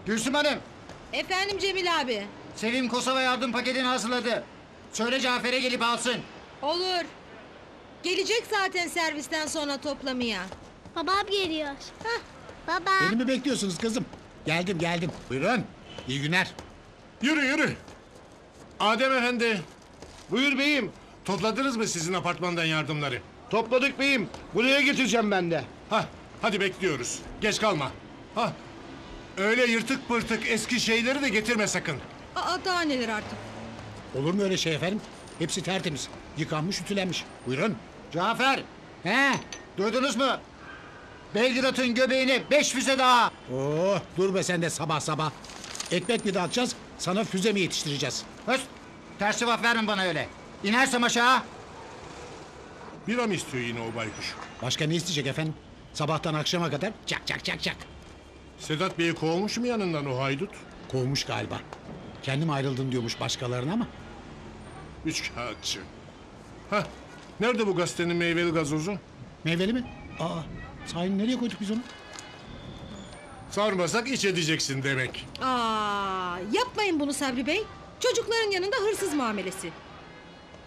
Gülsüm Hanım, Efendim Cemil abi. Sevim Kosova yardım paketini hazırladı. Söyle Cafer'e gelip alsın. Olur. Gelecek zaten servisten sonra toplamaya. Babam geliyor. Baba. Beni mi bekliyorsunuz kızım? Geldim. Buyurun. İyi günler. Yürü. Adem Efendi, Buyur beyim. topladınız mı sizin apartmandan yardımları? Topladık beyim. Buraya getireceğim ben de. Hadi bekliyoruz. Geç kalma. Öyle yırtık pırtık eski şeyleri de getirme sakın. Aa daha neler artık. Olur mu öyle şey efendim? Hepsi tertemiz. Yıkanmış, ütülenmiş. Buyurun. Cafer, He. duydunuz mu? Belgrad'ın göbeğine 5 füze daha. Dur be sen de sabah. Ekmek mi dağıtacağız, sana füze mi yetiştireceğiz? Höst, ters cevap verme bana öyle. İnersem aşağı. Bira mı istiyor yine o baykuş? Başka ne isteyecek efendim? Sabahtan akşama kadar çak. Sedat Bey'i kovmuş mu yanından o haydut? Kovmuş galiba. Kendim ayrıldım diyormuş başkalarına ama. Üç kağıtçı. Nerede bu gazetenin meyveli gazozu? Meyveli mi? Sahi nereye koyduk biz onu? Sarmasak iç edeceksin demek. Aa yapmayın bunu Sabri Bey. Çocukların yanında hırsız muamelesi.